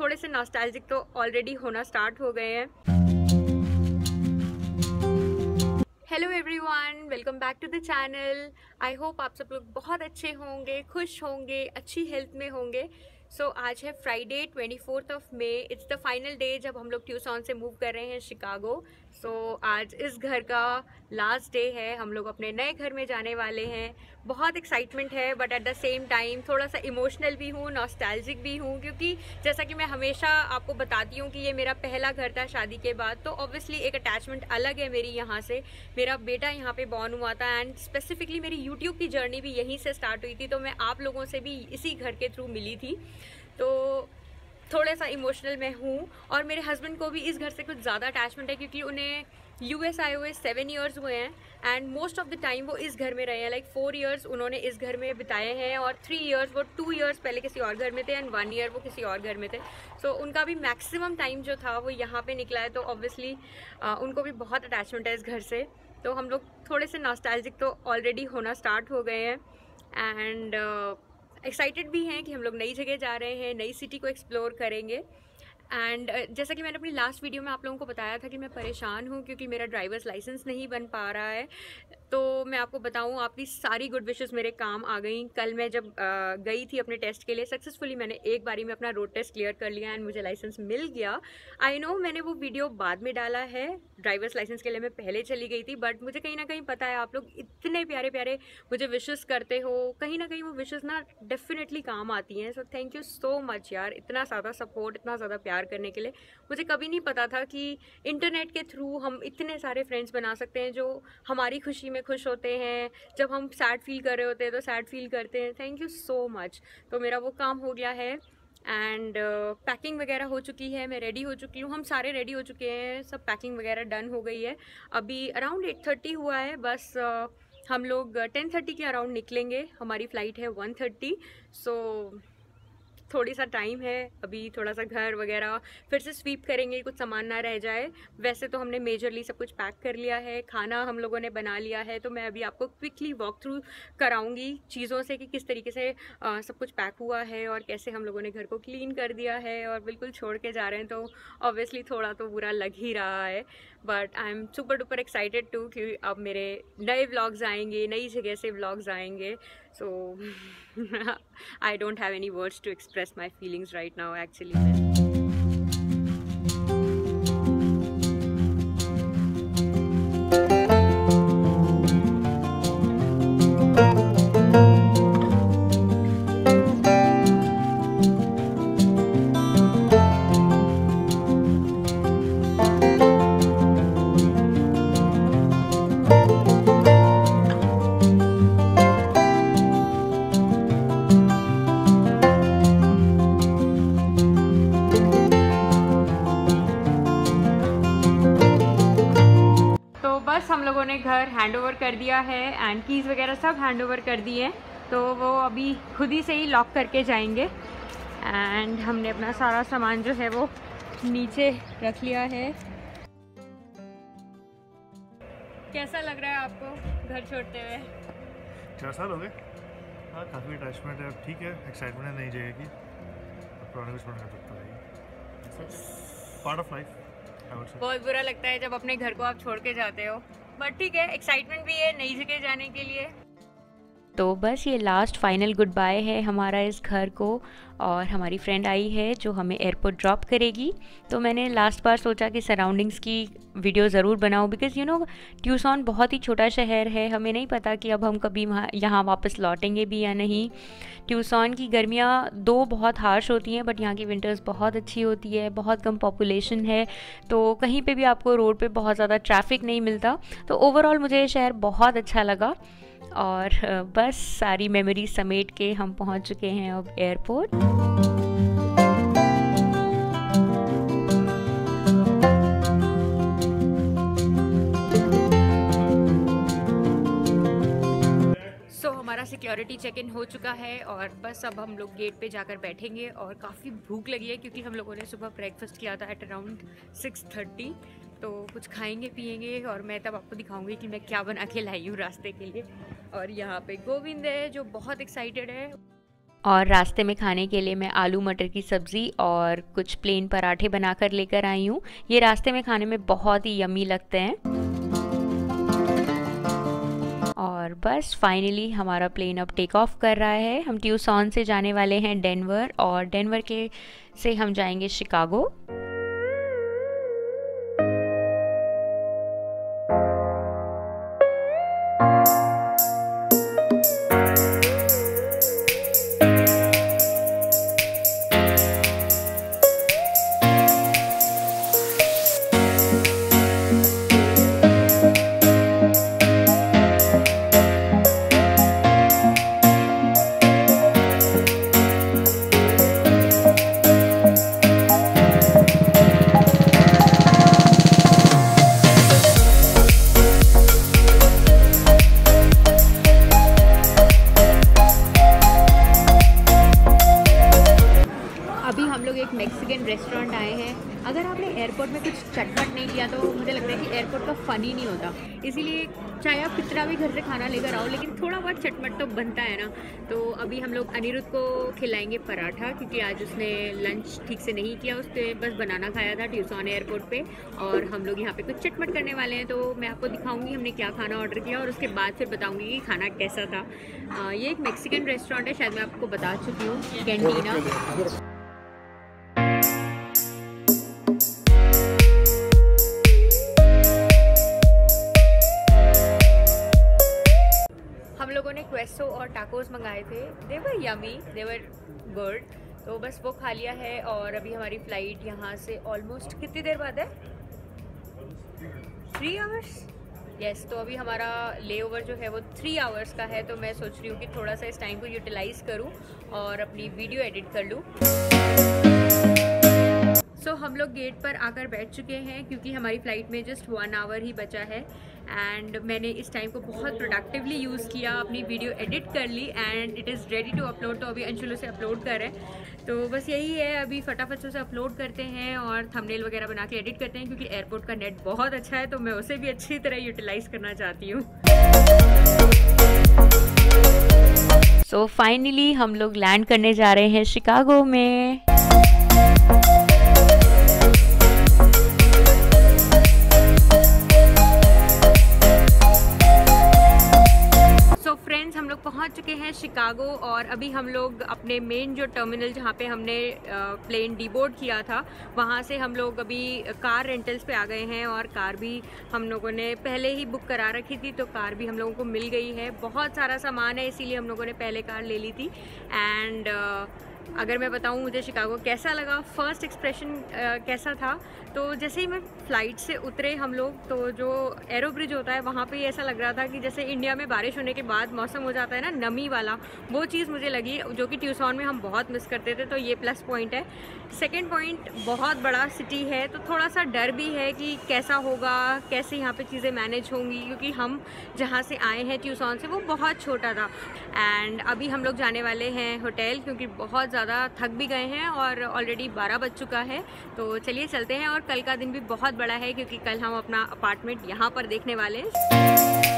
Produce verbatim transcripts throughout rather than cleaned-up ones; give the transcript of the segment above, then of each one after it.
थोड़े से नॉस्टैल्जिक तो ऑलरेडी होना स्टार्ट हो गए हैं। Hello everyone, welcome back to the channel. I hope आप सब लोग बहुत अच्छे होंगे, खुश होंगे, अच्छी हेल्थ में होंगे। सो so, आज है Friday twenty fourth of May. It's the final day जब हम लोग ट्यूसॉन से मूव कर रहे हैं शिकागो। सो so, आज इस घर का लास्ट डे है, हम लोग अपने नए घर में जाने वाले हैं। बहुत एक्साइटमेंट है, but at the same time थोड़ा सा इमोशनल भी हूँ, नॉस्टैल्जिक भी हूँ, क्योंकि जैसा कि मैं हमेशा आपको बताती हूँ कि ये मेरा पहला घर था शादी के बाद। तो ऑब्वियसली एक अटैचमेंट अलग है मेरी यहाँ से। मेरा बेटा यहाँ पे बॉर्न हुआ था एंड स्पेसिफिकली मेरी यूट्यूब की जर्नी भी यहीं से स्टार्ट हुई थी। तो मैं आप लोगों से भी इसी घर के थ्रू मिली थी, तो थोड़ा सा इमोशनल मैं हूँ। और मेरे हस्बैंड को भी इस घर से कुछ ज़्यादा अटैचमेंट है, क्योंकि उन्हें यूएस आए हुए सेवन ईयर्स हुए हैं and most of the time वो इस घर में रहे हैं। लाइक फोर ईयर्स उन्होंने इस घर में बिताए हैं और थ्री ईयर्स वो टू ईयर्स पहले किसी और घर में थे एंड वन ईयर वो किसी और घर में थे। सो so, उनका भी मैक्सिमम टाइम जो था वो यहाँ पे निकला है। तो ऑब्वियसली उनको भी बहुत अटैचमेंट है इस घर से। तो हम लोग थोड़े से नॉस्टैल्जिक तो ऑलरेडी होना स्टार्ट हो गए हैं एंड एक्साइटेड भी हैं कि हम लोग नई जगह जा रहे हैं, नई सिटी को एक्सप्लोर करेंगे। एंड uh, जैसा कि मैंने अपनी लास्ट वीडियो में आप लोगों को बताया था कि मैं परेशान हूँ क्योंकि मेरा ड्राइवर्स लाइसेंस नहीं बन पा रहा है। तो मैं आपको बताऊँ, आपकी सारी गुड विशेस मेरे काम आ गई। कल मैं जब uh, गई थी अपने टेस्ट के लिए, सक्सेसफुली मैंने एक बारी में अपना रोड टेस्ट क्लियर कर लिया एंड मुझे लाइसेंस मिल गया। आई नो मैंने वो वीडियो बाद में डाला है, ड्राइवर्स लाइसेंस के लिए मैं पहले चली गई थी, बट मुझे कहीं ना कहीं पता है आप लोग इतने प्यारे प्यारे मुझे विशेस करते हो, कहीं ना कहीं वो विशेस ना डेफिनेटली काम आती हैं। So thank you so much यार, इतना ज़्यादा सपोर्ट, इतना ज़्यादा प्यार करने के लिए। मुझे कभी नहीं पता था कि इंटरनेट के थ्रू हम इतने सारे फ्रेंड्स बना सकते हैं जो हमारी खुशी में खुश होते हैं, जब हम सैड फील कर रहे होते हैं तो सैड फील करते हैं। Thank you so much. तो मेरा वो काम हो गया है एंड पैकिंग uh, वगैरह हो चुकी है, मैं रेडी हो चुकी हूँ, हम सारे रेडी हो चुके हैं, सब पैकिंग वगैरह डन हो गई है। अभी अराउंड एट थर्टी हुआ है, बस uh, हम लोग टेन थर्टी के अराउंड निकलेंगे। हमारी फ़्लाइट है वन थर्टी। सो थोड़ी सा टाइम है अभी, थोड़ा सा घर वगैरह फिर से स्वीप करेंगे, कुछ सामान ना रह जाए। वैसे तो हमने मेजरली सब कुछ पैक कर लिया है, खाना हम लोगों ने बना लिया है। तो मैं अभी आपको क्विकली वॉक थ्रू कराऊंगी चीज़ों से कि किस तरीके से आ, सब कुछ पैक हुआ है और कैसे हम लोगों ने घर को क्लीन कर दिया है और बिल्कुल छोड़ के जा रहे हैं। तो ऑब्वियसली थोड़ा तो बुरा लग ही रहा है, but I am super duper excited too कि अब मेरे नए व्लॉग्स आएंगे, नई जगह से व्लॉग्स आएंगे। So I don't have any words to express my feelings right now actually. हम लोगों ने घर हैंड ओवर कर दिया है एंड कीज़ वगैरह सब हैंड ओवर कर दिए हैं। तो वो अभी खुद ही से ही लॉक करके जाएंगे एंड हमने अपना सारा सामान जो है वो नीचे रख लिया है। कैसा लग रहा है आपको घर छोड़ते हुए? चार साल हो गए। हाँ, काफ़ी अटैचमेंट है, ठीक है, एक्साइटमेंट है नई जगह की, पुराने कुछ पुराना लगता है, पार्ट ऑफ लाइफ। बहुत बुरा लगता है जब अपने घर को आप छोड़ के जाते हो, बट ठीक है, एक्साइटमेंट भी है नई जगह जाने के लिए। तो बस ये लास्ट फाइनल गुड बाय है हमारा इस घर को। और हमारी फ्रेंड आई है जो हमें एयरपोर्ट ड्रॉप करेगी। तो मैंने लास्ट बार सोचा कि सराउंडिंग्स की वीडियो ज़रूर बनाऊँ, बिकॉज़ यू नो ट्यूसॉन बहुत ही छोटा शहर है, हमें नहीं पता कि अब हम कभी वहाँ यहाँ वापस लौटेंगे भी या नहीं। ट्यूसॉन की गर्मियाँ दो बहुत हार्श होती हैं, बट यहाँ की विंटर्स बहुत अच्छी होती है, बहुत कम पॉपुलेशन है, तो कहीं पे भी आपको रोड पे बहुत ज़्यादा ट्रैफिक नहीं मिलता। तो ओवरऑल मुझे ये शहर बहुत अच्छा लगा और बस सारी मेमोरी समेट के हम पहुँच चुके हैं अब एयरपोर्ट। हमारा सिक्योरिटी चेक इन हो चुका है और बस अब हम लोग गेट पे जाकर बैठेंगे। और काफ़ी भूख लगी है क्योंकि हम लोगों ने सुबह ब्रेकफास्ट किया था एट अराउंड सिक्स थर्टी। तो कुछ खाएंगे पिएंगे और मैं तब आपको दिखाऊंगी कि मैं क्या बना के लाई हूँ रास्ते के लिए। और यहाँ पे गोविंद है जो बहुत एक्साइटेड है। और रास्ते में खाने के लिए मैं आलू मटर की सब्ज़ी और कुछ प्लेन पराठे बनाकर लेकर आई हूँ। ये रास्ते में खाने में बहुत ही यम्मी लगते हैं। और बस फाइनली हमारा प्लेन अब टेक ऑफ कर रहा है। हम ट्यूसॉन से जाने वाले हैं डेनवर, और डेनवर के से हम जाएंगे शिकागो। मैक्सिकन रेस्टोरेंट आए हैं। अगर आपने एयरपोर्ट में कुछ चटपट नहीं किया तो मुझे लगता है कि एयरपोर्ट का फ़न ही नहीं होता। इसीलिए चाहे आप कितना भी घर से खाना लेकर आओ, लेकिन थोड़ा बहुत चटपट तो बनता है ना। तो अभी हम लोग अनिरुद्ध को खिलाएंगे पराठा, क्योंकि आज उसने लंच ठीक से नहीं किया, उसने बस बनाना खाया था ट्यूसॉन एयरपोर्ट पे। और हम लोग यहाँ पे कुछ चटपट करने वाले हैं, तो मैं आपको दिखाऊंगी हमने क्या खाना ऑर्डर किया, और उसके बाद फिर बताऊंगी कि खाना कैसा था। आ, ये एक मैक्सिकन रेस्टोरेंट है, शायद मैं आपको बता चुकी हूँ, कैंटीना। हम लोगों ने क्वेस्टो और टाकोस मंगाए थे। They were yummy, they were good. तो बस वो खा लिया है, और अभी हमारी फ़्लाइट यहाँ से ऑलमोस्ट कितनी देर बाद है? Three hours. यस, तो अभी हमारा ले ओवर जो है वो थ्री आवर्स का है। तो मैं सोच रही हूँ कि थोड़ा सा इस टाइम को यूटिलाइज़ करूँ और अपनी वीडियो एडिट कर लूँ। सो so, हम लोग गेट पर आकर बैठ चुके हैं, क्योंकि हमारी फ़्लाइट में जस्ट वन आवर ही बचा है। एंड मैंने इस टाइम को बहुत प्रोडक्टिवली यूज़ किया, अपनी वीडियो एडिट कर ली, and it is ready to upload. तो अभी अंशुल से अपलोड कर रहे हैं, तो बस यही है, अभी फटाफट से उसे अपलोड करते हैं और थंबनेल वगैरह बना के एडिट करते हैं, क्योंकि एयरपोर्ट का नेट बहुत अच्छा है, तो मैं उसे भी अच्छी तरह यूटिलाइज़ करना चाहती हूँ। सो so, फाइनली हम लोग लैंड करने जा रहे हैं शिकागो में। हम लोग पहुंच चुके हैं शिकागो, और अभी हम लोग अपने मेन जो टर्मिनल जहां पे हमने प्लेन डीबोर्ड किया था, वहां से हम लोग अभी कार रेंटल्स पे आ गए हैं। और कार भी हम लोगों ने पहले ही बुक करा रखी थी, तो कार भी हम लोगों को मिल गई है। बहुत सारा सामान है, इसीलिए हम लोगों ने पहले कार ले ली थी। एंड अगर मैं बताऊं मुझे शिकागो कैसा लगा, फर्स्ट एक्सप्रेशन कैसा था, तो जैसे ही मैं फ़्लाइट से उतरे हम लोग, तो जो एरो ब्रिज होता है वहाँ पे ऐसा लग रहा था कि जैसे इंडिया में बारिश होने के बाद मौसम हो जाता है ना, नमी वाला, वो चीज़ मुझे लगी, जो कि ट्यूसॉन में हम बहुत मिस करते थे। तो ये प्लस पॉइंट है। सेकेंड पॉइंट, बहुत बड़ा सिटी है, तो थोड़ा सा डर भी है कि कैसा होगा, कैसे यहाँ पे चीज़ें मैनेज होंगी, क्योंकि हम जहाँ से आए हैं ट्यूसॉन से वो बहुत छोटा था। एंड अभी हम लोग जाने वाले हैं होटल, क्योंकि बहुत ज़्यादा थक भी गए हैं और ऑलरेडी बारह बज चुका है। तो चलिए चलते हैं। और कल का दिन भी बहुत बड़ा है, क्योंकि कल हम अपना अपार्टमेंट यहाँ पर देखने वाले हैं।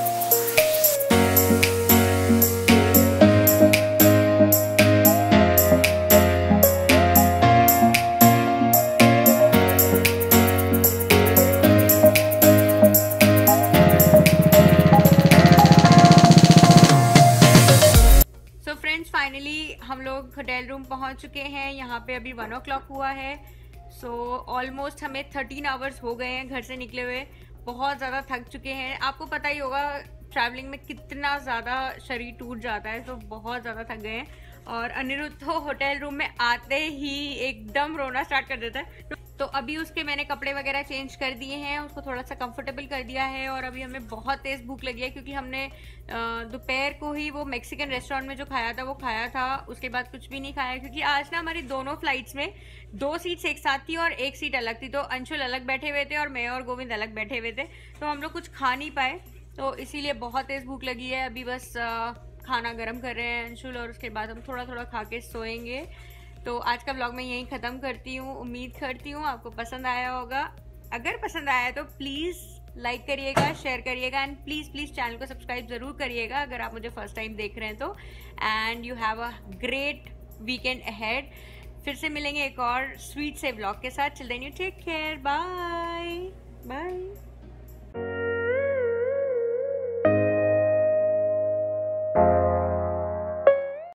फाइनली हम लोग होटल रूम पहुंच चुके हैं। यहाँ पे अभी वन ओ क्लॉक हुआ है। सो ऑलमोस्ट हमें थर्टीन आवर्स हो गए हैं घर से निकले हुए। बहुत ज़्यादा थक चुके हैं। आपको पता ही होगा ट्रैवलिंग में कितना ज़्यादा शरीर टूट जाता है, तो बहुत ज़्यादा थक गए हैं। और अनिरुद्ध तो होटल रूम में आते ही एकदम रोना स्टार्ट कर देता है। तो अभी उसके मैंने कपड़े वगैरह चेंज कर दिए हैं, उसको थोड़ा सा कंफर्टेबल कर दिया है। और अभी हमें बहुत तेज़ भूख लगी है, क्योंकि हमने दोपहर को ही वो मैक्सिकन रेस्टोरेंट में जो खाया था वो खाया था, उसके बाद कुछ भी नहीं खाया। क्योंकि आज ना हमारी दोनों फ्लाइट्स में दो सीट्स एक साथ थी और एक सीट अलग थी, तो अंशुल अलग बैठे हुए थे और मैं और गोविंद अलग बैठे हुए थे, तो हम लोग कुछ खा नहीं पाए। तो इसीलिए बहुत तेज़ भूख लगी है। अभी बस आ, खाना गर्म कर रहे हैं अंशुल, और उसके बाद हम थोड़ा थोड़ा खा के सोएंगे। तो आज का व्लॉग मैं यहीं ख़त्म करती हूँ। उम्मीद करती हूँ आपको पसंद आया होगा। अगर पसंद आया तो प्लीज़ लाइक करिएगा, शेयर करिएगा एंड प्लीज़ प्लीज़ चैनल को सब्सक्राइब ज़रूर करिएगा अगर आप मुझे फर्स्ट टाइम देख रहे हैं तो। And you have a great weekend ahead. फिर से मिलेंगे एक और स्वीट से व्लॉग के साथ। Till then you take care, bye bye.